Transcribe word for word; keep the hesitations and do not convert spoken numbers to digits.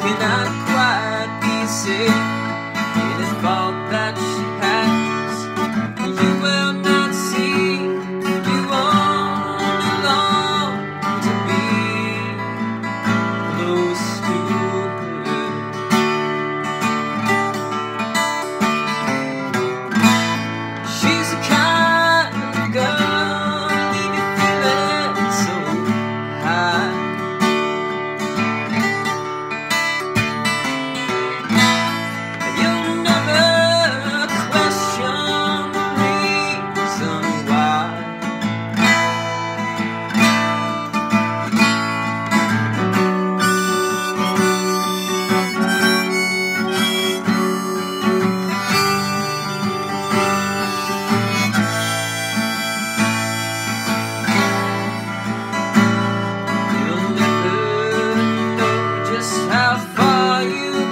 cannot quite be said. Any fault that she has, you will not see. You only long to be close to her. She's the kind of girl leave you feeling so high. You'll never question the reason why. You'll never know just how far you